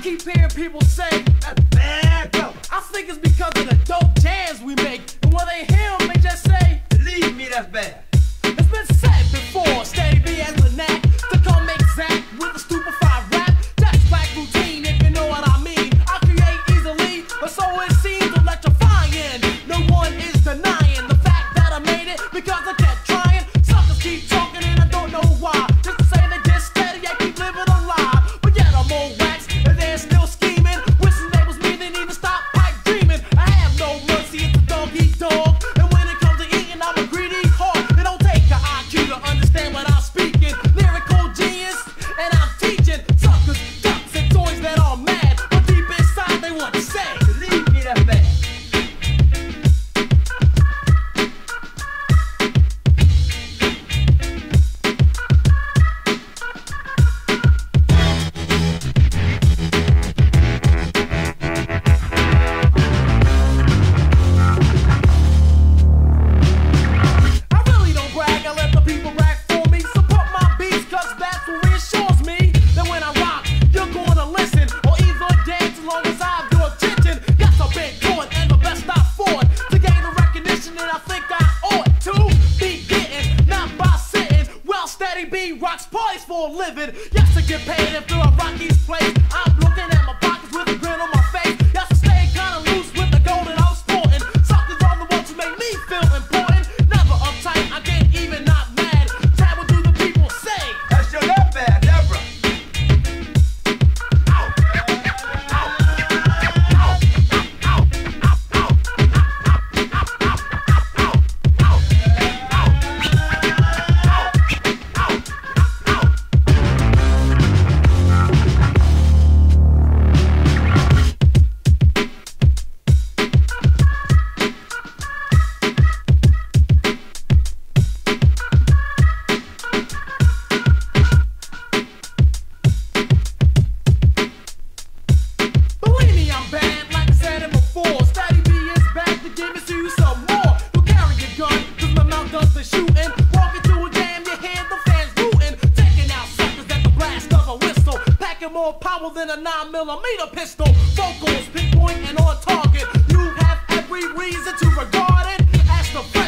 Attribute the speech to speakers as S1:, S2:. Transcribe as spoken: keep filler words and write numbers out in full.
S1: keep hearing people say that's bad, bro. I think it's because of the dope jams we make. And when they hear them, they just say, believe me, that's bad. It's been said before, Steady B has the knack to come exact with a stupefied rap. That's black routine, if you know what I mean. I create easily, but so it seems electrifying. No one is denying the fact that I made it because I kept trying. Suckers keep talking and I don't know why. Just to say they just steady, I keep living a lie. But yet I'm on wax and they're still scheming. Wishing they was me, they need to stop pipe dreaming. I have no mercy, it's a dog eat dog. And when it comes to eating, I'm a greedy heart. It don't take an I Q to understand what I'm speaking. Lyrical genius, and I'm teaching suckers, ducks, and toys that are mad. But deep inside they want to say, believe me, that's bad. I really don't brag, I let the people brag for me. Support my beats, cause that's what reassures me that when I rock, you're gonna listen or either dance as long as I have your attention. Yes, I've been going and the best I fought to gain the recognition that I think I ought to be getting, not by sitting. Well, Steady B rocks parties for a living. Yes, to get paid after I rock these plays. I'm looking at my pockets with a grin on my face. Yes, I stay kinda loose with the gold that I'm sporting. Suckers are the ones who make me feel important. Never uptight, I get even not mad. Try what do the people say? That's your not bad, Deborah. Believe me, I'm bad, like I said it before. Steady B is back to give it to you some more. Don't carry your gun, cause my mouth does the shooting. Walk into a jam, you hear the fans rooting. Taking out suckers at the blast of a whistle. Packing more power than a nine millimeter pistol. Vocals pinpoint and on target. You have every reason to regard it as the